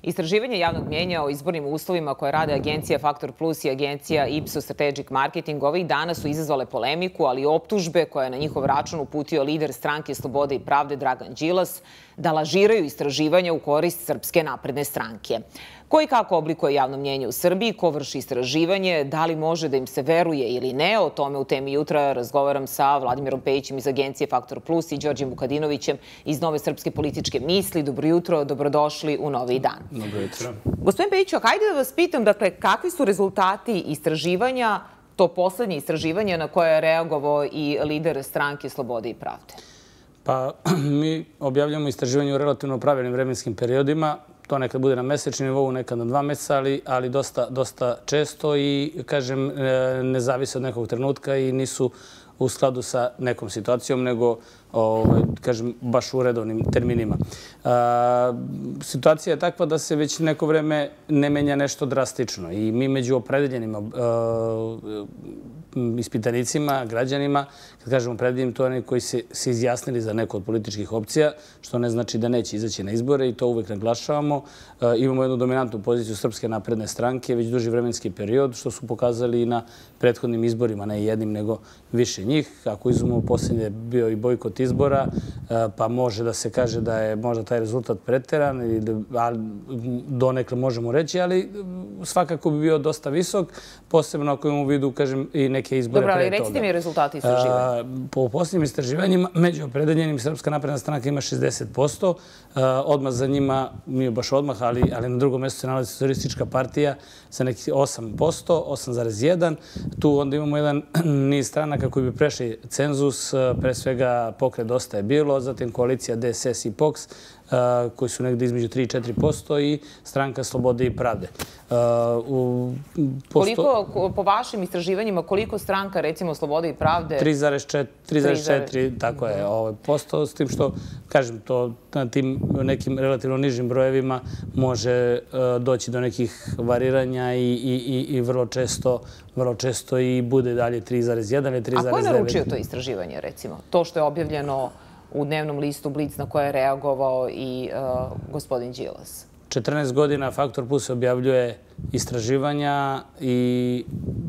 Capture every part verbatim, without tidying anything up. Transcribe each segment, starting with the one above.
Istraživanje javnog mnjenja o izbornim uslovima koje rade agencija Faktor Plus i agencija Ipsos Strategic Marketing ovih dana su izazvale polemiku, ali i optužbe koje je na njihov račun uputio lider stranke Slobode i pravde Dragan Đilas da lažiraju istraživanja u korist Srpske napredne stranke. Ko i kako oblikuje javno mnjenje u Srbiji, ko vrši istraživanje, da li može da im se veruje ili ne, o tome u temi jutra razgovaram sa Vladimirom Pejićem iz agencije Faktor Plus i Đorđem Vukadinovićem iz Nove srpske političke misli. Dobro jutro, dobrodošli u Novi dan. Dobro jutro. Gospodin Pejiću, hajde da vas pitam, dakle, kakvi su rezultati istraživanja, to poslednje istraživanje na koje je reagovao i lider stranke Slobode i pravde? Pa, mi objavljamo istraživanje u relativno pravilnim vremenskim periodima. To nekad bude na mesečnom nivou, nekad na dva meseca, ali, ali dosta, dosta često i, kažem, ne zavise od nekog trenutka i nisu u skladu sa nekom situacijom, nego, ovaj, kažem, baš u redovnim terminima. A, situacija je takva da se već neko vreme ne menja nešto drastično i mi među opredeljenima a, ispitanicima, građanima, kad kažemo opredeljenim, to je oni koji se, se izjasnili za neku od političkih opcija, što ne znači da neće izaći na izbore i to uvek naglašavamo. A, imamo jednu dominantnu poziciju Srpske napredne stranke, već duži vremenski period, što su pokazali i na prethodnim izborima, ne jednim, nego više njih. Ako izumemo, posljednje bio i bojkot izbora, pa može da se kaže da je možda taj rezultat preteran, donekle možemo reći, ali svakako bi bio dosta visok, posebno ako imamo u vidu, kažem, i neke izbore pre toga. Dobro, ali recite mi rezultati istraživanja. Po posljednjim istraživanjima, među opredeljenim Srpska napredna stranka ima šezdeset posto, odmah za njima, nije baš odmah, ali na drugom mjestu se nalazi Socijalistička partija sa nekih osam posto, osam zarez jedan. Tu onda imamo jedan niz stranaka koji bi prešli cenzus, pre svega Pokret Dosta je bilo, zatim koalicija D S S i P O K S, koji su negdje između tri do četiri posto i stranka Slobode i pravde. Koliko, po vašim istraživanjima, koliko stranka, recimo Slobode i pravde? tri zarez četiri, tako je, posto, s tim što, kažem, to na tim nekim relativno nižim brojevima može doći do nekih variranja i vrlo često vrlo često i bude dalje tri zarez jedan ili tri zarez devet. A ko je naručio to istraživanje, recimo? To što je objavljeno u dnevnom listu Blic na koje je reagovao i gospodin Đilas? četrnaest godina Faktor Plus objavljuje istraživanja i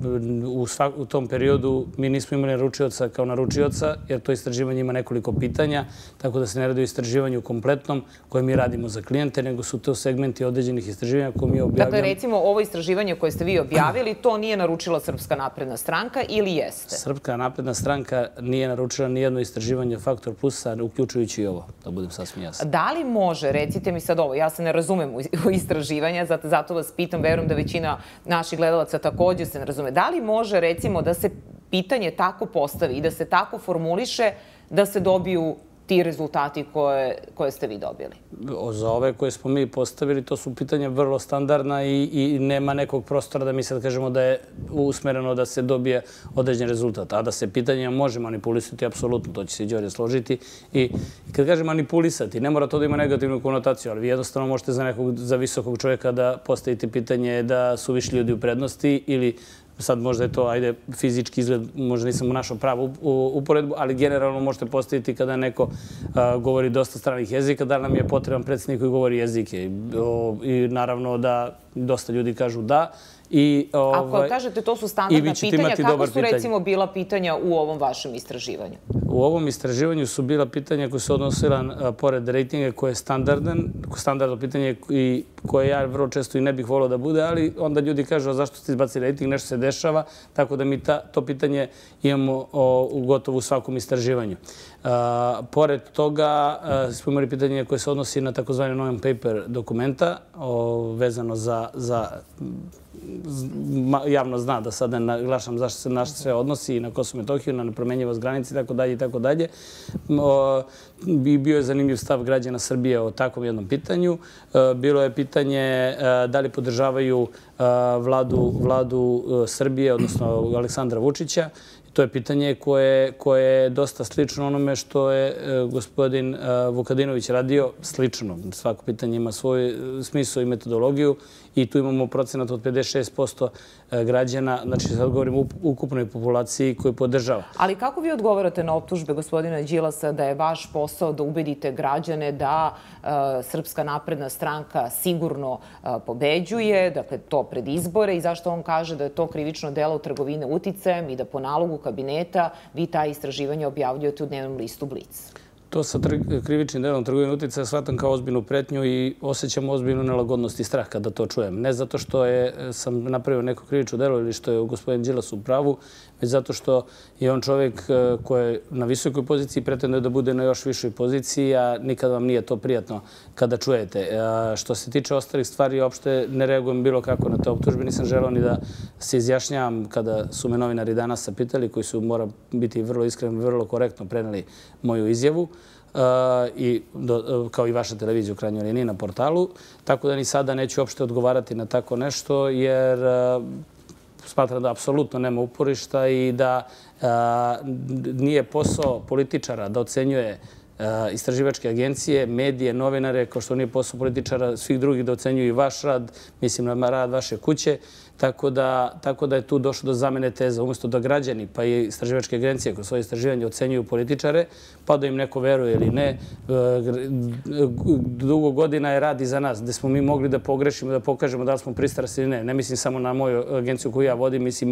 u tom periodu mi nismo imali naručioca kao naručioca, jer to istraživanje ima nekoliko pitanja, tako da se ne radi o istraživanju kompletnom koje mi radimo za klijente, nego su to segmenti određenih istraživanja koje mi objavljamo. Dakle, recimo, ovo istraživanje koje ste vi objavili, to nije naručila Srpska napredna stranka ili jeste? Srpska napredna stranka nije naručila nijedno istraživanje Faktor Plusa, uključujući i ovo, da budem sasvim jasan. Da li može, recite mi sad ovo, ja se ne razumem u istraživanja, zato vas pitam, verujem da većina naših gledalaca također se ne razume. Da li može, recimo, da se pitanje tako postavi i da se tako formuliše da se dobiju ti rezultati koje ste vi dobili? Za ove koje smo mi postavili, to su pitanja vrlo standardna i nema nekog prostora da mi sad kažemo da je usmereno da se dobije određen rezultat. A da se pitanja može manipulisati, apsolutno, to će se i Đorđe složiti. I kad kažem manipulisati, ne mora to da ima negativnu konotaciju, ali vi jednostavno možete za visokog čovjeka da postavite pitanje da su viši ljudi u prednosti ili sad možda je to, ajde, fizički izgled, možda nisam u našo pravu uporedbu, ali generalno možete postaviti kada neko govori dosta stranih jezika, da nam je potreban predsjednik koji govori jezike. I naravno da dosta ljudi kažu da. Ako kažete to su standardna pitanja, kako su recimo bila pitanja u ovom vašem istraživanju? U ovom istraživanju su bila pitanja koje se odnosila pored rejtinga koje je standardno pitanje i koje ja vrlo često i ne bih volio da bude, ali onda ljudi kažu zašto ste izbacili rejting, nešto se dešava, tako da mi to pitanje imamo u gotovo svakom istraživanju. Pored toga smo imali pitanje koje se odnosi na takozvani non-paper dokumenta vezano za javno zna da sad ne naglašam zašto se naš sve odnosi i na Kosovo i Metohiju, na nepromenjivost granice i tako dalje i tako dalje. Bio je zanimljiv stav građana Srbije o takvom jednom pitanju. Bilo je pitanje da li podržavaju vladu Srbije, odnosno Aleksandra Vučića. To je pitanje koje je dosta slično onome što je gospodin Vukadinović radio. Slično. Svako pitanje ima svoj smisao i metodologiju i tu imamo procenat od pedeset šezdeset šest posto građana, znači sad govorim o ukupnoj populaciji koju podržava. Ali kako vi odgovarate na optužbe gospodina Đilasa da je vaš posao da ubedite građane da Srpska napredna stranka sigurno pobeđuje, dakle to pred izbore, i zašto on kaže da je to krivično delo trgovine uticajem i da po nalogu kabineta vi ta istraživanja objavljujete u dnevnom listu Blic? To sa krivičnim delom trgovine uticaja shvatam kao ozbiljnu pretnju i osjećam ozbiljnu nelagodnost i strah kada to čujem. Ne zato što sam napravio neko krivično delo ili što je gospodin Đilas u pravu, već zato što je on čovjek koji je na visokoj poziciji i pretenduje da bude na još višoj poziciji, a nikad vam nije to prijatno kada čujete. Što se tiče ostalih stvari, uopšte ne reagujem bilo kako na te optužbe. Nisam želeo ni da se izjašnjavam kada su me novinari danas pitali, koji su, mora biti vrlo iskreno, vrlo korektno preneli moju izjavu, kao i vaša televizija u krajnjoj liniji na portalu. Tako da ni sada neću uopšte odgovarati na tako nešto, jer smatram da apsolutno nema uporišta i da nije posao političara da ocenjuje istraživačke agencije, medije, novinare, kao što nije posao političara svih drugih da ocenjuju i vaš rad, mislim na rad vaše kuće. Tako da je tu došlo do zamene teza. Umjesto da građani pa i istraživačke agencije kroz svoje istraživanje ocenjuju političare, pa da im neko veruje ili ne, dugo godina je rad iza nas, gde smo mi mogli da pogrešimo, da pokažemo da li smo pristrasni ili ne. Ne mislim samo na moju agenciju koju ja vodim, mislim i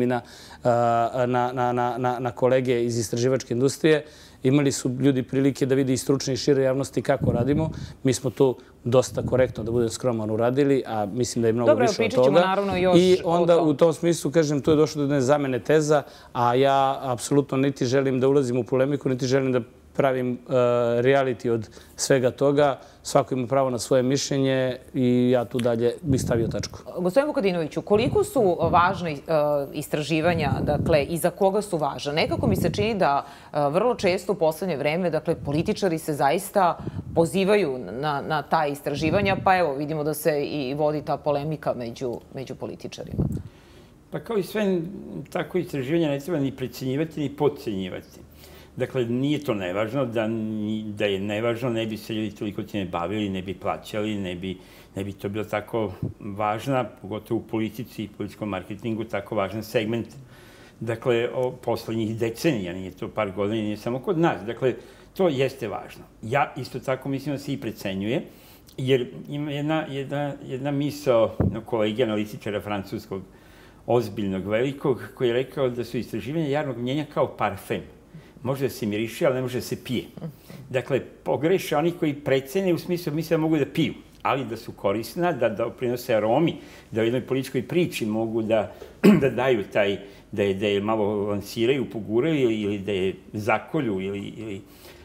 na kolege iz istraživačke industrije. Imali su ljudi prilike da vidi i stručne i šire javnosti kako radimo. Mi smo tu dosta korektno, da budem skroman, uradili, a mislim da je mnogo više od toga. I onda u tom smislu, kažem, tu je došlo do jedne zamene teza, a ja apsolutno niti želim da ulazim u polemiku, niti želim da pravim reality od svega toga. Svako ima pravo na svoje mišljenje i ja tu dalje bih stavio tačku. Gospodin Vukadinoviću, koliko su važne istraživanja, dakle, i za koga su važna? Nekako mi se čini da vrlo često u poslednje vreme, dakle, političari se zaista pozivaju na ta istraživanja, pa evo, vidimo da se i vodi ta polemika među političarima. Pa kao i sve tako istraživanja ne treba ni precenjivati ni podcenjivati. Dakle, nije to nevažno, da je nevažno, ne bi se ljudi toliko time bavili, ne bi plaćali, ne bi to bilo tako važna, pogotovo u politici i političkom marketingu, tako važan segment, dakle, poslednjih decenija, nije to par godina, nije samo kod nas. Dakle, to jeste važno. Ja isto tako mislim da se i precenjuje, jer ima jedna misao kolege analitičara francuskog, ozbiljnog, velikog, koji je rekao da su istraživanja javnog mnjenja kao parfem. Može da se miriše, ali ne može da se pije. Dakle, pogreše oni koji precene u smislu misle da mogu da piju, ali da su korisna, da prinose aromi, da u jednoj političkoj priči mogu da daju taj, da je malo lansiraju, poguraju ili da je zakolju ili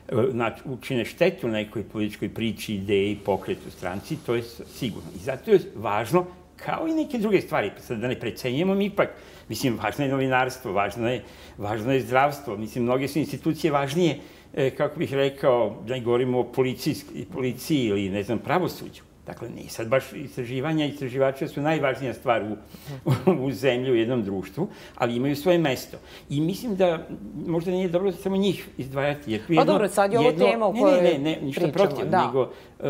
učine štetu nekoj političkoj priči, ideji, pokretu, stranci, to je sigurno. I zato je važno, kao i neke druge stvari, sad da ne precenjujemo mi ipak, mislim, važno je novinarstvo, važno je zdravstvo, mislim, mnoge su institucije važnije, kako bih rekao, da ne govorimo o policiji ili, ne znam, pravosuđu. Dakle, nije sad baš istraživanja, istraživača su najvažnija stvar u zemlji, u jednom društvu, ali imaju svoje mesto. I mislim da možda nije dobro samo njih izdvajati. Pa dobro, sad je ovo tema o kojoj pričamo. Ne, ne, ne, ništa protiv, nego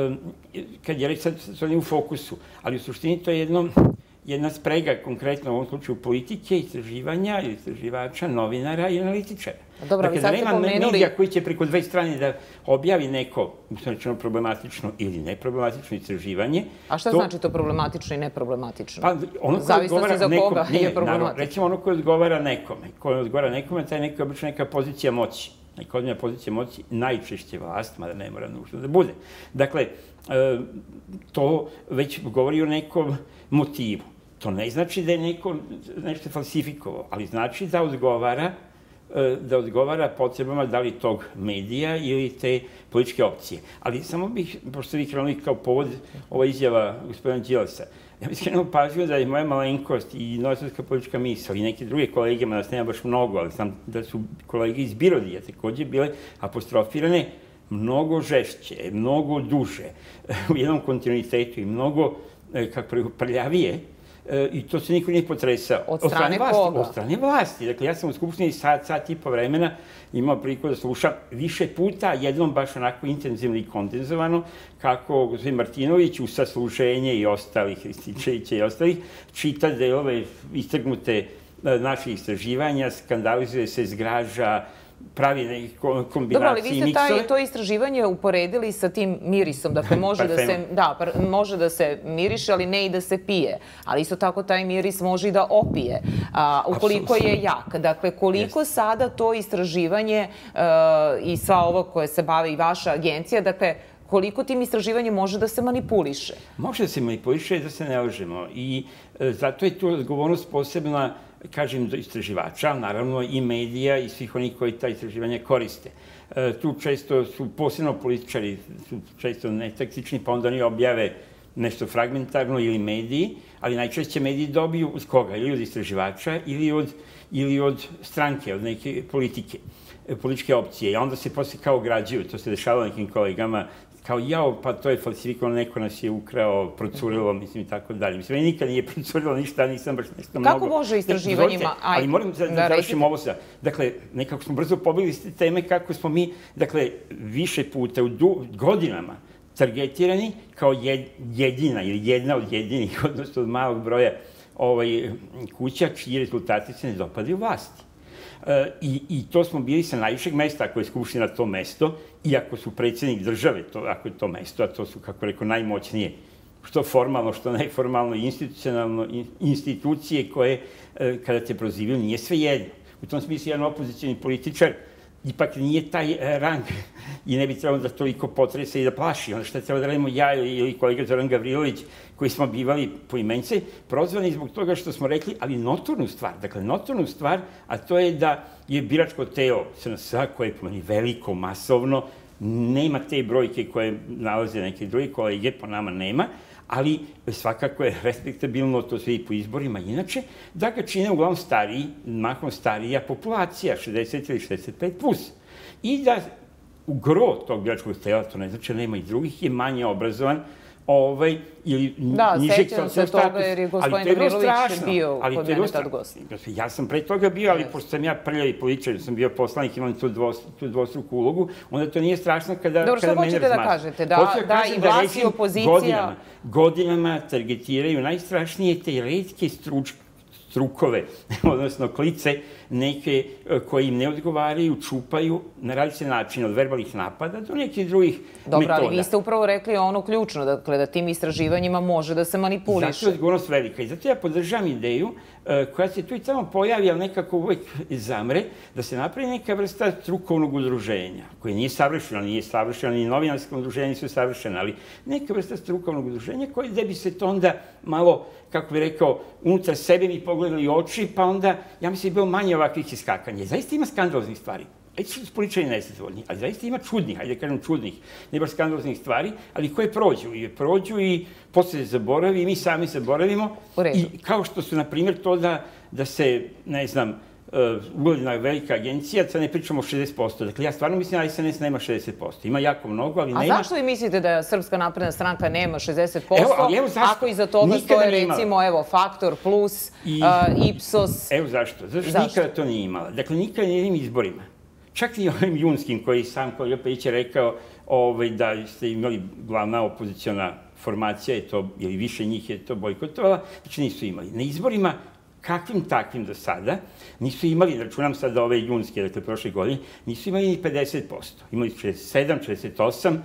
kad je reći sad u fokusu, ali u suštini to je jedno jedna sprega, konkretno u ovom slučaju politike, istraživanja, istraživača, novinara i analitičara. Dakle, da nema medija koji će preko dve strane da objavi neko, usrećeno, problematično ili neproblematično istraživanje. A šta znači to problematično i neproblematično? Pa, ono koje odgovara nekom, ne, recimo ono koje odgovara nekome. Koje odgovara nekome, taj neko je obično neka pozicija moći. Neka odmjena pozicija moći, najčešće vlast, mada ne mora nužno da bude. Dakle, to već govori o nekom motivu. To ne znači da je neko nešto falsifikovao, ali znači da odgovara da odgovara potrebama da li tog medija ili te političke opcije. Ali samo bih, pošto vi krenuli kao povod ova izjava gospodina Đilasa, ja bih skrenuo pažnju da je moja malenkost i novosadska politička misla i neke druge kolege, ma nas nema baš mnogo, ali znam da su kolege iz Birodija takođe bile apostrofirane mnogo žešće, mnogo duže, u jednom kontinuitetu i mnogo, kako prljavije, i to se niko nije potresao. Od strane koga? Od strane vlasti. Dakle, ja sam u Skupštini sat, sat i po vremena imao priliku da slušam više puta, jednom baš onako intenzivno i kondenzovano, kako gospodin Martinović u sasluženje i ostalih, Rističevića i ostalih, čita delove istrgnute naših istraživanja, skandalizuje se, zgraža, pravi neke kombinacije i miksove. Dobro, ali vi ste taj, to istraživanje uporedili sa tim mirisom. Dakle, može da se, da, može da se miriše, ali ne i da se pije. Ali isto tako taj miris može i da opije, a, ukoliko je jak. Dakle, koliko yes. sada to istraživanje uh, i sva ovo koje se bavi i vaša agencija, dakle, koliko tim istraživanjem može da se manipuliše? Može da se manipuliše, da se ne lažemo. I e, zato je tu odgovornost posebna, kažem, do istraživača, naravno i medija i svih onih koji ta istraživanja koriste. E, tu često su, posebno političari, su često netaktični, pa onda oni objave nešto fragmentarno ili mediji, ali najčešće mediji dobiju od koga? Ili od istraživača ili od, ili od stranke, od neke politike, političke opcije. I onda se posle kao građuju, to se dešava nekim kolegama, kao jao, pa to je falsifikovano, neko nas je ukrao, procurilo, mislim i tako dalje. Mislim, meni nikad nije procurilo ništa, nisam baš nešto mnogo... Kako može istraživanjima... Ali moram da završim ovo sad. Dakle, nekako smo brzo pobegli s te teme kako smo mi, dakle, više puta u godinama targetirani kao jedina ili jedna od jedinih, odnosno od malog broja ovaj, kuća čiji rezultati se ne dopadaju vlasti. I, I to smo bili sa najvišeg mesta, ako je Skupština to mesto, i ako su predsjednik države, to, ako je to mesto, a to su, kako rekao, najmoćnije, što formalno, što neformalno, institucionalno, institucije koje, kada te prozivaju, nije sve jedno. U tom smislu, jedan opozicijni političar ipak nije taj rang i ne bi trebalo da toliko potrese i da plaši. Onda šta treba da radimo ja ili kolega Zoran Gavrilović, koji smo bivali po imence, prozvani zbog toga što smo rekli, ali notornu stvar, dakle notornu stvar, a to je da je biračko telo S N S-a, koje je po meni veliko, masovno, nema te brojke koje nalaze neke druge kolege, po nama nema, ali svakako je respektabilno, to sve i po izborima inače, da ga čine uglavnom stariji, mahom starija populacija, šezdeset ili šezdeset pet plus. I da u gro tog biračkog tela, to ne znači nema i drugih, je manje obrazovan, ovaj, ili da, nižeg socijalnog statusa. Da, sećam se toga jer je gospodin Gavrilović bio kod mene tad gost. Ja sam pre toga bio, ali pošto sam ja prljavi političar, sam bio poslanik, imam tu, dvos, tu dvostruku ulogu, onda to nije strašno kada, Dobro, kada mene razmažu. Dobro, što hoćete da kažete? Da, da, da i vlast i opozicija... Godinama, godinama targetiraju najstrašnije te retke struč, strukove, odnosno klice, neke koji im ne odgovaraju, čupaju, na različite načine, od verbalnih napada do nekih drugih Dobro, metoda. Dobro, ali vi ste upravo rekli ono ključno, dakle, da tim istraživanjima može da se manipuliše. Zato je odgovornost velika i zato ja podržavam ideju koja se tu i tamo pojavi, ali nekako uvek zamre, da se napravi neka vrsta strukovnog udruženja, koje nije savršeno, nije savršeno, ni novinarsko udruženje nisu savršene, ali neka vrsta strukovnog udruženja koje gde bi se to onda malo, kako bi rekao, unutar sebe mi pogledali oči, pa onda, ja mislim, je bilo manje ovakvih iskakanja. Zaista ima skandaloznih stvari. Ajde što su političari nezadovoljni, ali zaista ima čudnih, ajde da kažem čudnih, ne baš skandaloznih stvari, ali koje prođu i prođu i posle se zaboravi i mi sami zaboravimo. I kao što su, na primjer, to da, da se, ne znam, ugledna velika agencija, sad ne pričamo o šezdeset posto. Dakle, ja stvarno mislim da S N S nema šezdeset posto. Ima jako mnogo, ali nema... A zašto vi mislite da Srpska napredna stranka nema šezdeset posto? Evo, ali evo zašto? Ako iza toga stoje, recimo, evo, Faktor Plus, I... uh, Ipsos... Evo zašto? Zato što nikada to nije imala. Dakle, nikada nije jednim izborima. Čak i ovim junskim, koji sam kolega Pejić je rekao ovaj, da ste imali glavna opoziciona formacija, je to, ili više njih je to bojkotovala, znači nisu imali. Na izborima, kakvim takvim do sada, nisu imali, računam sad ove junske, dakle prošle godine, nisu imali ni pedeset posto. Imali šezdeset sedam, šezdeset osam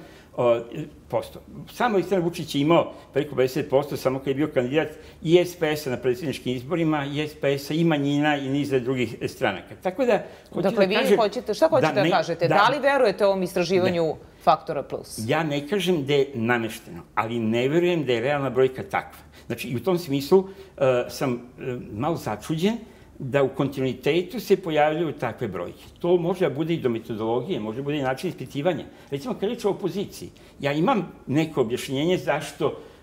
posto. Samo Aleksandar Vučić je imao preko pedeset posto, samo kad je bio kandidat i S P S-a na predsjedničkim izborima, i S P S-a, i manjina, i niza drugih stranaka. Tako da... Dakle, vi hoćete, šta hoćete da kažete? Da li verujete ovom istraživanju Faktora Plus? Ja ne kažem da je namešteno, ali ne verujem da je realna brojka takva. Znači, i u tom smislu sam malo začuđen da u kontinuitetu se pojavljaju takve brojke. To može da bude i do metodologije, može da bude i način ispitivanja. Recimo, kad reč o opoziciji, ja imam neko objašnjenje zašto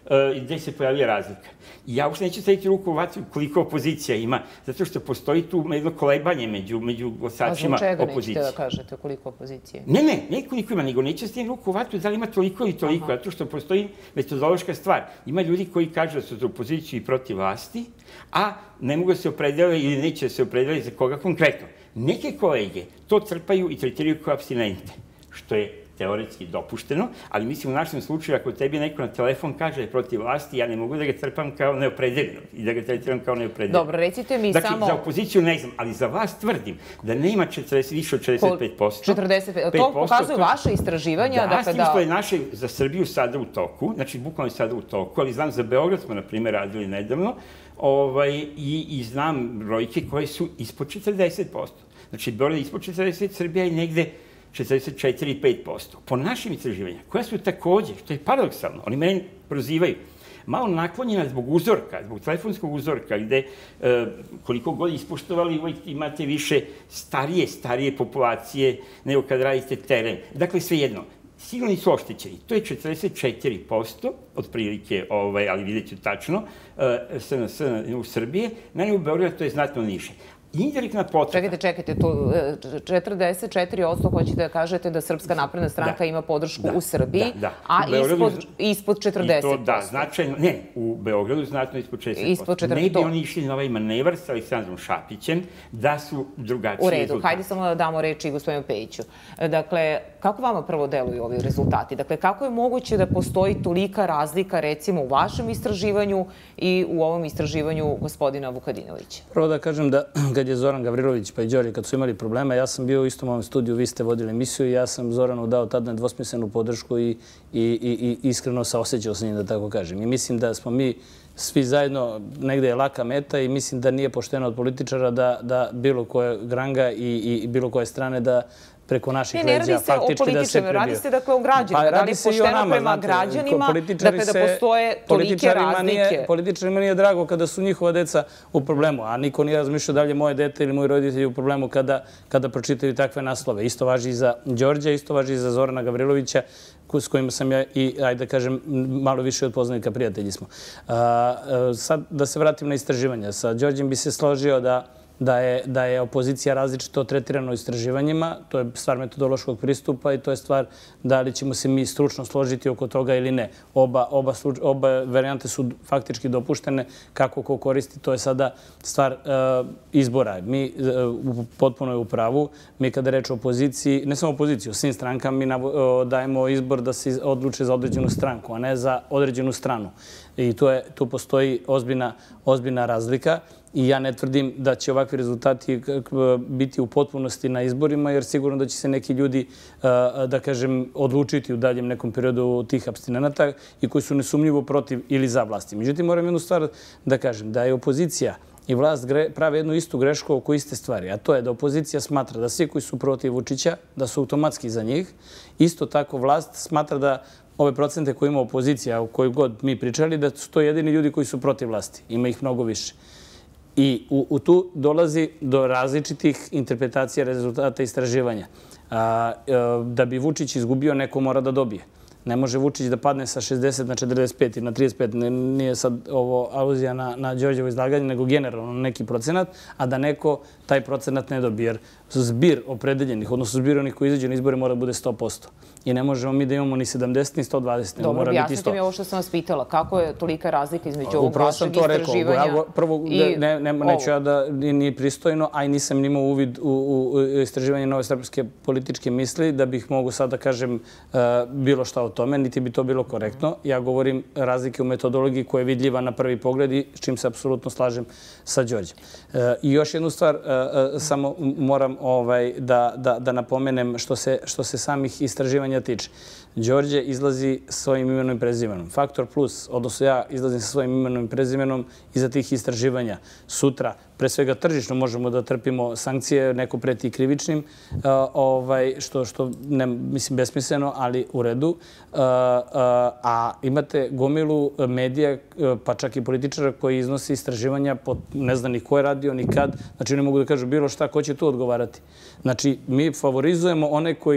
i gde se pojavlja razlika. I ja uopšte neću staviti ruku u vatru koliko opozicija ima, zato što postoji tu jedno kolebanje među, među glasačima opozicije. A zbog čega nećete da kažete koliko opozicije? Ne, ne, ne koliko ima, nego neću staviti ruku u vatru da li ima toliko ili toliko, zato što postoji metodološka stvar. Ima ljudi koji kažu da su za opoziciju i protiv vlasti, a ne mogu da se opredele ili neće da se opredele za koga konkretno. Neke kolege to crpaju i tretiraju kao apstinente, što je teoretski dopušteno, ali mislim u našem slučaju ako tebi neko na telefon kaže da je protiv vlasti, ja ne mogu da ga crpam kao neopredeljenog i da ga tretiram kao neopredeljenog. Dobro, recite mi dakle, samo... Dakle, za opoziciju ne znam, ali za vas tvrdim da nema četrdeset, više od četrdeset pet posto. četrdeset pet posto. To pokazuju vaše istraživanja? Da, s tim što je naše za Srbiju sada u toku, znači bukvalno je sada u toku, ali znam za Beograd smo, na primjer, radili nedavno, ovaj, i, i znam brojke koje su ispod četrdeset posto. Znači, Beograd je ispod četrdeset, Srbija je negde četrdeset četiri i pet posto. Po našim istraživanjima, koja su takođe, što je paradoksalno, oni meni prozivaju, malo naklonjena zbog uzorka, zbog telefonskog uzorka, gde e, koliko god ispoštovali, uvijek imate više starije, starije populacije nego kad radite teren. Dakle, svejedno, sigurno nisu oštećeni. To je četrdeset četiri posto, otprilike, ovaj, ali vidjet ću tačno, e, S N S u Srbije, na u Beogradu to je znatno niže. Indirektna potreba. Čekajte, čekajte, to četrdeset četiri posto hoćete da kažete da Srpska napredna stranka ima podršku u Srbiji, a ispod četrdeset posto. Da, značajno, ne, u Beogradu znatno ispod četrdeset posto. Ne bi oni išli na ovaj manevar sa Aleksandrom Šapićem da su drugačiji rezultati. U redu, hajde samo da damo reči i gospodinu Pejiću. Dakle, kako vama prvo deluju ovi rezultati? Dakle, kako je moguće da postoji tolika razlika, recimo, u vašem istraživanju i u ovom istraživanju gospodina Vukadinovića? Prvo da kažem da kad je Zoran Gavrilović pa i Đorđe, kad su imali problema, ja sam bio u istom ovom studiju, vi ste vodili emisiju i ja sam Zoranu dao tada nedvosmislenu podršku i, i, i, i iskreno saosećao sa njim, da tako kažem. I mislim da smo mi svi zajedno, negde je laka meta i mislim da nije pošteno od političara da, da bilo koje granga i, i bilo koje strane da preko naših leđa faktički da se prebio. Radi se dakle o građanima, da li je pošteno prema građanima, dakle da postoje tolike razlike. Političarima nije drago kada su njihova deca u problemu, a niko nije razmišljao da li je moje dete ili moji roditelji u problemu kada, kada pročitaju takve naslove. Isto važi i za Đorđa, isto važi i za Zorana Gavrilovića, s kojima sam ja i, ajde da kažem, malo više od poznanika, prijatelji smo. A, sad da se vratim na istraživanja. Sa Đorđem bi se složio da Da je, da je opozicija različito tretirana u istraživanjima. To je stvar metodološkog pristupa i to je stvar da li ćemo se mi stručno složiti oko toga ili ne. Oba, oba, oba varijante su faktički dopuštene. Kako ko koristi, to je sada stvar uh, izbora. Mi uh, potpuno je u pravu. Mi kada reč o opoziciji, ne samo opoziciju, svim strankama mi uh, dajemo izbor da se odluče za određenu stranku, a ne za određenu stranu. I to je, tu postoji ozbiljna, ozbiljna razlika. I ja ne tvrdim da će ovakvi rezultati biti u potpunosti na izborima, jer sigurno da će se neki ljudi, da kažem, odlučiti u daljem nekom periodu tih apstinenata i koji su nesumnjivo protiv ili za vlasti. Međutim, moram jednu stvar da kažem, da je opozicija i vlast prave jednu istu grešku oko iste stvari, a to je da opozicija smatra da svi koji su protiv Vučića, da su automatski za njih. Isto tako vlast smatra da ove procente koje ima opozicija, o kojoj god mi pričali, da su to jedini ljudi koji su protiv vlasti. Ima ih mnogo više. I u, u tu dolazi do različitih interpretacija rezultata istraživanja. A, da bi Vučić izgubio, neko mora da dobije. Ne može Vučić da padne sa šezdeset na četrdeset pet i na trideset pet. Nije sad ovo aluzija na, na Đorđevo izlaganje, nego generalno neki procenat, a da neko taj procenat ne dobije. Jer zbir opredeljenih, odnosno zbir onih koji izađu na izbore mora bude sto posto. I ne možemo mi da imamo ni sedamdeset, ni sto dvadeset, nego mora biti sto. Dobro, objasnite mi ovo što sam vas pitala. Kako je tolika razlika između ovog vašeg istraživanja i ovo? Prvo, ne, ne, neću ja da nije pristojno, a i nisam imao uvid u, u istraživanje Nove srpske političke misli, da bih mogu sad da kažem uh, bilo šta o tome, niti bi to bilo korektno. Ja govorim razlike u metodologiji koja je vidljiva na prvi pogled i s čim se apsolutno slažem sa Đorđem. Uh, I još jednu stvar, uh, uh, samo moram ovaj, da, da, da napomenem što se, što se samih istraživanja tiče. Đorđe izlazi svojim imenom i prezimenom. Faktor plus, odnosno ja izlazim sa svojim imenom i prezimenom iza tih istraživanja. Sutra, pre svega tržišno, možemo da trpimo sankcije, neko preti krivičnim, ovaj, što, što ne, mislim, besmisleno, ali u redu. A imate gomilu medija, pa čak i političara koji iznosi istraživanja, pod, ne zna ni ko je radio, ni kad. Znači, ne mogu da kažu bilo šta, ko će tu odgovarati. Znači, mi favorizujemo one koji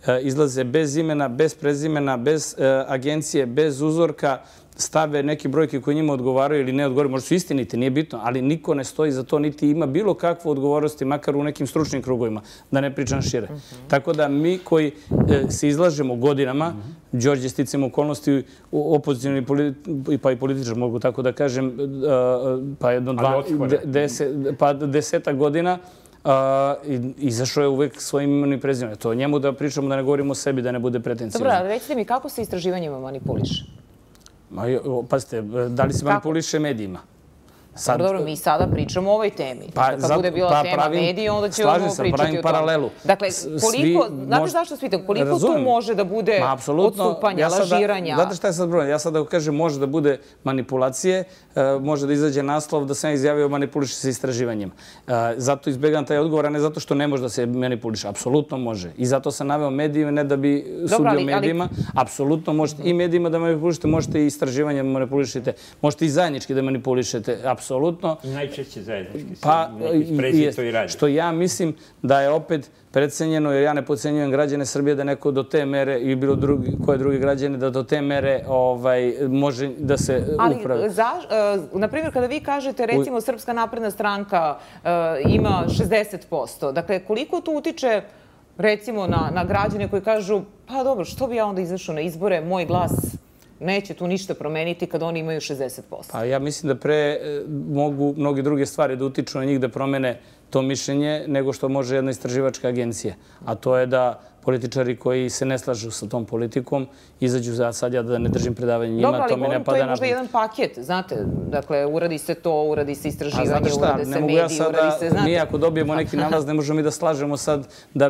izlaze bez imena, bez prezimena, bez agencije, bez uzorka, stave neke brojke koje njima odgovaraju ili ne odgovaraju, možda su istinite, nije bitno, ali niko ne stoji za to, niti ima bilo kakvu odgovornosti, makar u nekim stručnim krugovima, da ne pričam šire. Tako da mi koji se izlažemo godinama, Đorđe sticam okolnosti, opozicijni pa i političar, mogu tako da kažem, pa jedno dva, pa desetak godina, izašao je uvek svojim imenom i prezimenom. To njemu da pričamo, da ne govorimo o sebi, da ne bude pretencijozno. Dobro, recite mi, kako se istraživanjima manipuliše? Pazite, da li se manipuliše medijima? Dobro, mi sada pričamo o ovoj temi. Kad bude bila tema medije, onda ćemo pričati o tome. Paralelu. Dakle, koliko, znate zašto se pitam, koliko tu može da bude odstupanja, lažiranja? Znate šta je sad broj? Ja sad da kažem, može da bude manipulacije, može da izađe naslov da sam izjavio manipuliše se istraživanjima. Zato izbegam taj odgovor, a ne zato što ne može da se manipuliše. Apsolutno može. I zato sam naveo medijima, ne da bi sudio medijima. Apsolutno možete i medijima da manipulišete, možete i istraživanjem manipulišete, možete i zajednički da manipulišete. Apsolutno. Najčešće zajednički. Pa, što ja mislim da je opet precenjeno, jer ja ne podcenjujem građane Srbije da neko do te mere i bilo koje druge građane da do te mere može da se upravi. Ali, na primjer, kada vi kažete, recimo, Srpska napredna stranka ima šezdeset posto, dakle, koliko to utiče, recimo, na građane koji kažu, pa dobro, što bi ja onda izašao na izbore, moj glas neće tu ništa promeniti kad oni imaju šezdeset posto. Pa ja mislim da pre mogu mnoge druge stvari da utiču na njih da promene to mišljenje nego što može jedna istraživačka agencija. A to je da političari koji se ne slažu sa tom politikom izađu za sad, ja da ne držim predavanje njima, to mi ne pada na pamet. Dobro, ali to je možda jedan paket, znate, dakle, uradi se to, uradi se istraživanje, urade se mediji, uradi se, znate. Mi ako dobijemo neki nalaz, ne možemo mi da slažemo sad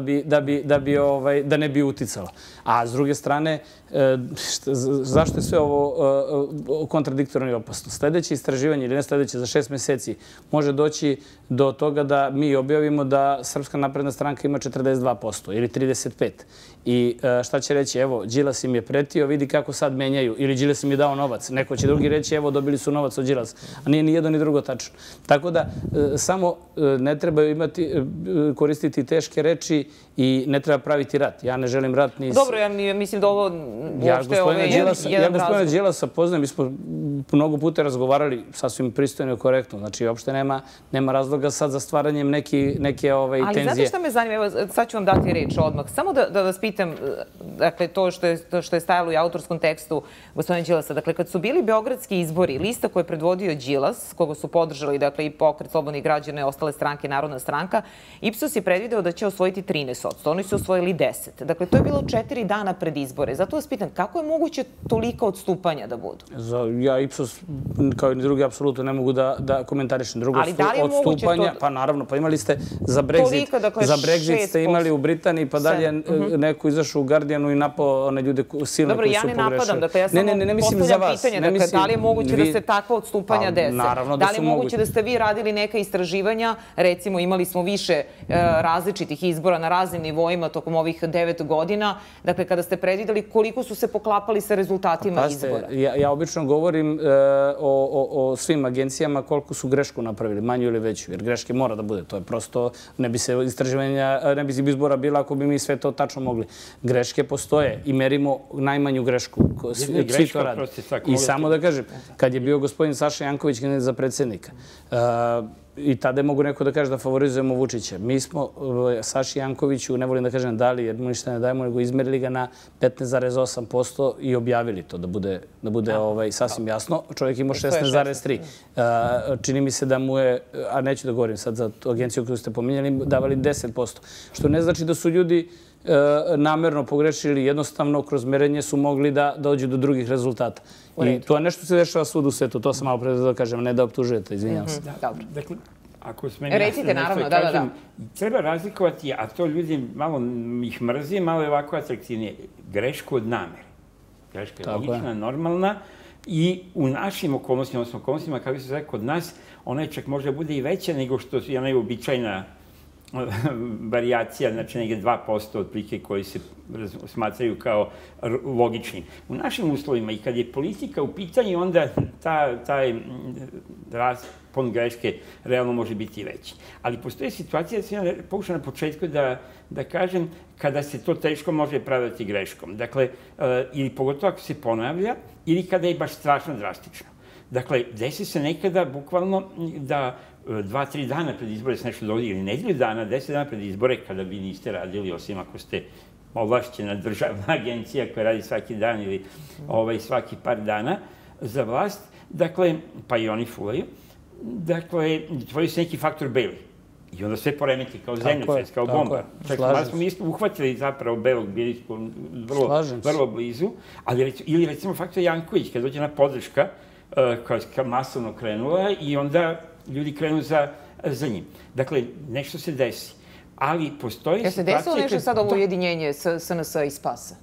da ne bi uticalo. A s druge strane, zašto je sve ovo kontradiktorno i opasno? Sledeće istraživanje ili ne sledeće, za šest meseci, može doći do toga da mi objavimo da Srpska napredna stranka ima četrdeset dva posto ili trideset pet posto. I šta će reći, evo, Đilas im je pretio, vidi kako sad menjaju, ili Đilas im je dao novac. Neko će drugi reći, evo, dobili su novac od Đilasa. A nije ni jedno ni drugo tačno. Tako da, samo ne treba koristiti teške reči i ne treba praviti rat. Ja ne želim rat ni... Dobro, ja mislim da ovo uopšte je jedan razlog. Ja gospodina Đilasa poznajem, mi smo mnogo puta razgovarali sasvim pristojno i korektno. Znači, uopšte nema razloga sad za stvaranjem neke tenzije. Ali znate šta me zanima? Evo, sad ću vam dati reč odmah. Samo da vas pitam, dakle, to što je stajalo u autorskom tekstu gospodina Đilasa. Dakle, kad su bili beogradski izbori, lista koju je predvodio Đilas, koga su podržali, dakle, i Pokret slobodnih građana i ostale stranke, Narodna stranka, Ipsos je predvideo da će osvojiti trinaest posto. Oni su osvojili deset. Dakle, to je bilo četiri dana pred izbore. Zato vas pitam, kako je moguće toliko odstupanja da budu? Ja Ipsos, kao i drugi, apsolutno ne mogu da komentarišem. Drugo odstupanja, pa naravno, pa imali ste za Brexit, za Brexit ste imali u Britaniji, pa dalje neko izašao u Guardianu i napao one ljude silne koji su pogrešili. Dobro, ja ne napadam, dakle, ja samo postavljam pitanje, dakle, da li je moguće da se takva odstupanja dese? Da li je moguće da ste vi radili neka istraživanja, recimo imali smo više različitih izbora na raznim nivoima tokom ovih devet godina, dakle, kada ste predvideli koliko su se poklapali sa rezultatima izbora? Ja obično govorim o svim agencijama koliko su grešku napravili, manju ili veću, jer greške mora da bude, to je prosto, ne bi se istraživanja, ne bi se izbora bila ako bi mi sve to tačno mogli. Greške postoje i merimo najmanju grešku. Svi to rade. I samo da kažem, kad je bio gospodin Saša Janković kandidat za predsjednika, i tada je mogu neko da kaže da favorizujemo Vučića. Mi smo Saši Jankoviću, ne volim da kažem da li, jer mu ništa ne dajemo, nego izmerili ga na petnaest zarez osam posto i objavili to, da bude sasvim jasno. Čovjek imao šesnaest zarez tri. Čini mi se da mu je, a neću da govorim sad za tu agenciju koju ste pominjali, davali deset posto. Što ne znači da su ljudi namerno pogrešili, jednostavno kroz merenje su mogli da dođu do drugih rezultata. I to je nešto se dešava svud u svetu, to sam malo pre da kažem, ne da optužujete, izvinjam se. Dakle, ako s meni jasno nešto kažem, treba razlikovati, a to ljudi malo ih mrzi, malo je ovako atraktivnije, grešku od namere. Greška je logična, normalna i u našim okolnostima, odnosno okolnostima, kako se zove kod nas, ona je čak možda bude i veća nego što je ona običajna varijacija, znači negdje dva posto otprilike koji se smatraju kao logični. U našim uslovima i kad je politika u pitanju, onda ta, taj raspon greške realno može biti veći. Ali postoje situacija, da sam ja pokušao na početku da, da kažem, kada se to teško može praviti greškom. Dakle, ili pogotovo ako se ponavlja, ili kada je baš strašno drastično. Dakle, desi se nekada bukvalno da dva, tri dana pred izbore se nešto dogodi, ili nedelju dana, deset dana pred izbore, kada vi niste radili, osim ako ste ovlašćena državna agencija koja radi svaki dan ili ovaj, svaki par dana za vlast, dakle, pa i oni fulaju, dakle, tvoji se neki faktor beli. I onda sve poremeti kao zemljotres, kao bomba. Čak smo mi uhvatili zapravo belog bilisku vrlo, vrlo blizu, ali ili recimo faktor Janković, kad dođe na podrška, koja je masovno krenula i onda ljudi krenu za, za njim. Dakle, nešto se desi. Ali postoji situacija... Je se desilo nešto sad ovo ujedinjenje S N S i Spasa?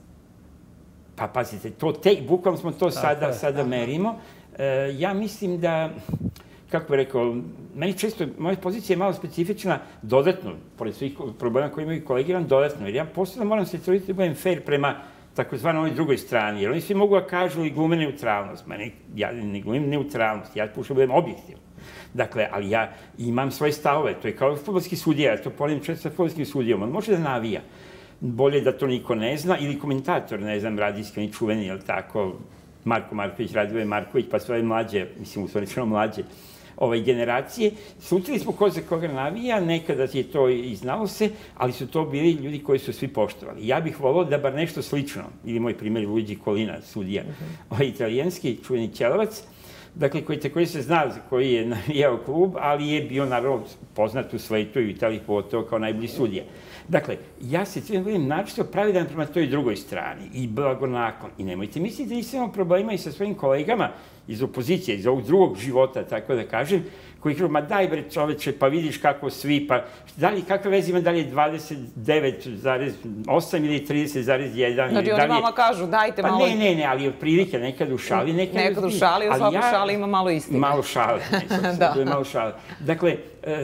Pa pazite, to te, bukvalno smo to sada, sada merimo. E, ja mislim da, kako bih rekao, meni često, moja pozicija je malo specifična, dodatno, pored svih problema koje imaju kolegi, imam dodatno, jer ja posebno moram se truditi da budem fair prema takozvano ovoj drugoj strani, jer oni svi mogu da kažu i glume neutralnost. Mene, ja ne glumim neutralnost, ja pušam da budem objektivan. Dakle, ali ja imam svoje stavove, to je kao fudbalski sudija, ja to polim često sa fudbalskim sudijom, on može da navija. Bolje da to niko ne zna, ili komentator, ne znam, radijski, oni čuveni, jel tako, Marko Marković, Radivoj Marković, pa svoje mlađe, mislim, u stvari mlađe, ovaj, generacije. Slutili smo ko za koga navija, nekada je to i znalo se, ali su to bili ljudi koji su svi poštovali. Ja bih volao da bar nešto slično, ili moj primjer Luigi Colina, sudija, ovaj italijanski, čuveni Ćelovac, dakle, koji također se zna za koji je navijao klub, ali je bio, naravno, poznat u svetu i u Italiji pogotovo kao najbolji sudija. Dakle, ja se cijelo budem načisto pravidan prema toj drugoj strani i blagonaklon. I nemojte misliti da nisam imao problema i sa svojim kolegama iz opozicije, iz ovog drugog života, tako da kažem, koji kažu, ma daj bre čoveče, pa vidiš kako svi, pa da li, kakve veze ima da li je dvadeset devet zarez osam ili trideset zarez jedan? Znači, oni vama kažu, dajte malo... Pa ne, ne, ne, ali od prilike nekad u šali, nekad... Nekad u šali, u svaku šali ima malo istine. Malo šale, ne, malo šale. Dakle,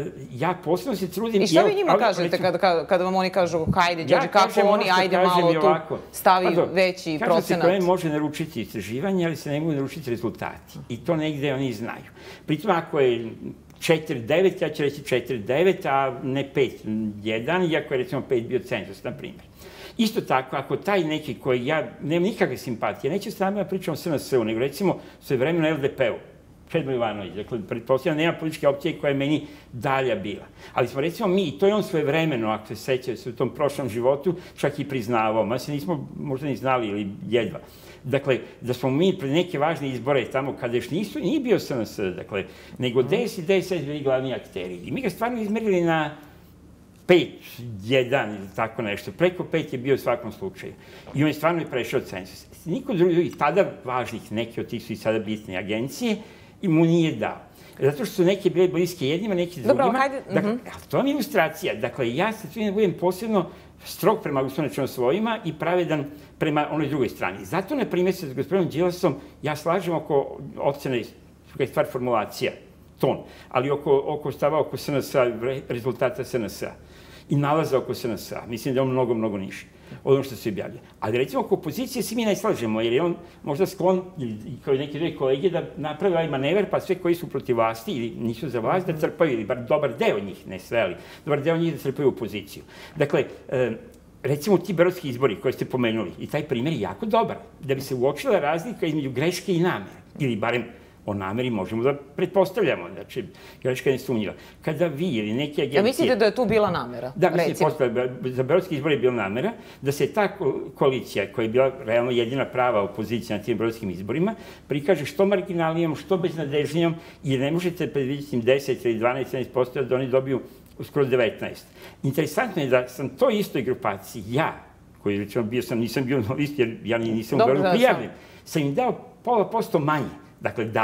ja posebno se trudim... I šta vi njima kažete kada vam oni kažu, hajde, Đorđe, kako oni, ajde malo tu stavi veći procenat? Kažu se, može naručiti istraživanje, ali se ne mogu naručiti rezultati. I to negde oni znaju. Pritom, ako je četiri devet, ja ću reći četiri devet, a ne pet jedan, iako je recimo pet bio cenzus, na primjer. Isto tako, ako taj neki koji ja nemam nikakve simpatije, neće s nama pričam o S N S-u, nego recimo sve vremena L D P-u, Čedomir Jovanović, dakle, pretpostavljam, nema političke opcije koja je meni dalja bila. Ali smo recimo mi, i to je on svoje vremeno, ako se sećaju se u tom prošlom životu, čak i priznavao, ma se nismo možda ni znali ili jedva. Dakle, da smo mi pred neke važne izbore tamo kada još nisu, nije bio S N S, dakle, nego D S i D S S bili glavni akteri. I mi ga stvarno izmerili na pet jedan ili tako nešto. Preko pet je bio u svakom slučaju. I on je stvarno i prešao cenzus. Niko drugi, i tada važnih, neki od tih su i sada bitne agencije, i mu nije dao. Zato što su neke bile bliske jednima, neki drugima. Dobro, hajde. Dakle, to vam je ilustracija. Dakle, ja se tu budem posebno strog prema uslovno svojima i pravedan prema onoj drugoj strani. Zato, na primjer, sa gospodinom Đilasom ja slažem oko ocene, što je stvar formulacija, ton, ali oko, oko stava oko S N S-a, rezultata S N S-a i nalaza oko S N S-a. Mislim da je on mnogo, mnogo niži od ono što se objavlja. Ali recimo oko opozicije svi mi ne slažemo, jer je on možda sklon, kao i neki drugi kolege, da napravi ovaj manever, pa sve koji su protiv vlasti ili nisu za vlast, da crpaju, ili bar dobar deo njih, ne sve, ali dobar deo njih da crpaju opoziciju. Dakle, recimo ti beogradski izbori koje ste pomenuli, i taj primjer je jako dobar, da bi se uočila razlika između greške i namere, ili barem o nameri možemo da pretpostavljamo, znači, greška je nesumnjiva. Kada vi ili neke agencije... Ja mislite da je tu bila namera? Da, mislim, za beogradski izbor je bila namera da se ta koalicija, koja je bila realno jedina prava opozicija na tim beogradskim izborima, prikaže što marginalnijom, što beznadežnijom, jer ne možete predvidjeti deset ili dvanaest, trinaest posto da oni dobiju skoro devetnaest. Interesantno je da sam toj istoj grupaciji, ja, koji rečemo bio sam, nisam bio na listi, jer ja nisam u Beogradu prijavljen, sam im dao pola posto manje. Dakle, dao.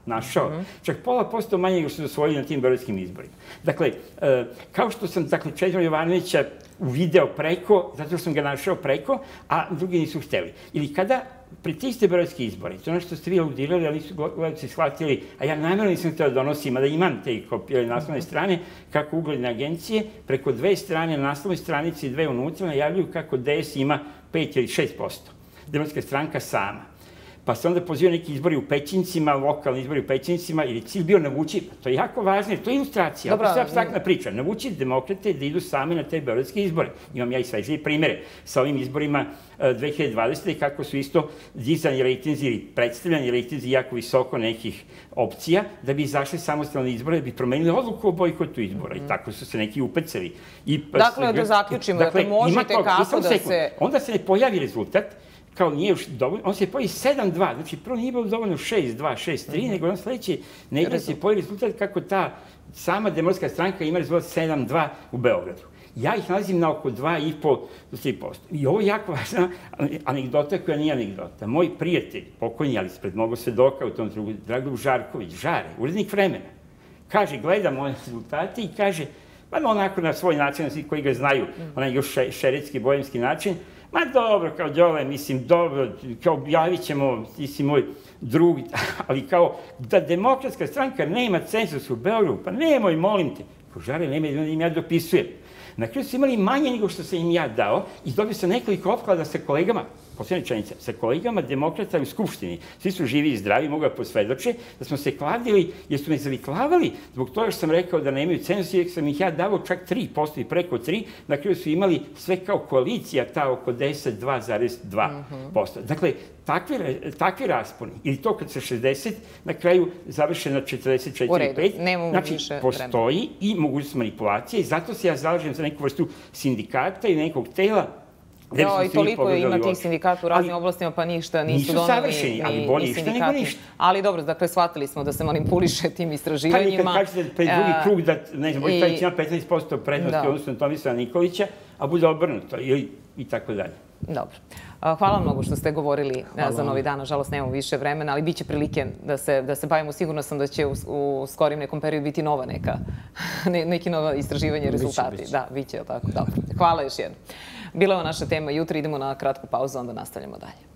našao. Čak pola posto manje nego što su osvojili na tim beogradskim izborima. Dakle, kao što sam, dakle, Čedomira Jovanovića uvideo preko, zato što sam ga našao preko, a drugi nisu hteli. Ili kada pred te iste beogradske izbore, to je ono što ste vi audirali, ali nisu gledalci shvatili, a ja namjerno nisam htio da donosim, a da imam te kopije naslovne strane, kako ugledne agencije preko dve strane na naslovnoj stranici i dve unutra najavljuju kako D S ima pet ili šest posto. Demokratska stranka sama. Pa se onda pozivaju neki izbori u Pećincima, lokalni izbori u Pećincima, jer je cilj bio navući, to je jako važno, to je ilustracija, ovo je apstraktna priča, navući demokrate da idu sami na te beogradske izbore. Imam ja i svežije primere sa ovim izborima dve hiljade dvadesete. kako su isto dizani rejtinzi ili predstavljani rejtinzi jako visoko nekih opcija, da bi izašli samostalne izbore, da bi promenili odluku o bojkotu izbora. I tako su se neki upecali. Dakle, da zaključimo, dakle, možete kako da se... Onda se ne pojavi rezultat, kao nije još dovoljno, on se pojavi sedam dva, znači prvo nije bilo dovoljno šest dva, šest tri, nego on sledeći negdje se pojavi rezultat kako ta sama demokratska stranka ima rezultat sedam dva u Beogradu. Ja ih nalazim na oko dva i po do tri posto. I ovo je jako važna anegdota koja nije anegdota. Moj prijatelj, pokojni, ali ispred mnogo svedoka u tom drugu, Dragoljub Žarković, Žare, urednik Vremena, kaže, gleda moje rezultate i kaže, pa onako na svoj način, svi koji ga znaju, onaj još šeretski, bojemski način, ma dobro, kao Đole, mislim, dobro, kao objavit ćemo, ti si moj drug, ali kao da demokratska stranka nema cenzus u Beogradu, pa nemoj, molim te. Ko Žare, nema, da im ja dopisujem. Na kraju su imali manje nego što sam im ja dao i dobio sam nekoliko opklada sa kolegama, posljedna čanica, sa kolegama demokrata u Skupštini. Svi su živi i zdravi, mogu da posvedoče, da smo se kladili, jer su me zaviklavali zbog toga što sam rekao da nemaju cenzus, jer sam ih ja davao čak tri posto i preko tri, na kraju su imali sve kao koalicija, ta oko deset, dva zarez dva posto. Dakle, takvi, takvi rasponi, ili to kad se šezdeset, na kraju završe na četrdeset četiri zarez pet, znači postoji i mogućnost manipulacije i zato se ja zalažem za neku vrstu sindikata i nekog tela. Da, i toliko ima tih sindikata u raznim oblastima, pa ništa nisu doneli ni sindikati. Ali dobro, dakle, shvatili smo da se manipuliše tim istraživanjima. Pa nekad kažete pred drugi krug da, ne znam, Boris Tadić ima petnaest posto prednosti odnosno Tomislava Nikolića, a bude obrnuto i tako dalje. Dobro. Hvala mnogo što ste govorili za Novi dan. Nažalost, nemamo više vremena, ali bit će prilike da se bavimo. Sigurno sam da će u skorim nekom periodu biti nova neka, neki nova istraživanje, rezultati. Da, bit će, tako. Dobro. Hvala još jednom. Bila je naša tema. Jutro idemo na kratku pauzu, onda nastavljamo dalje.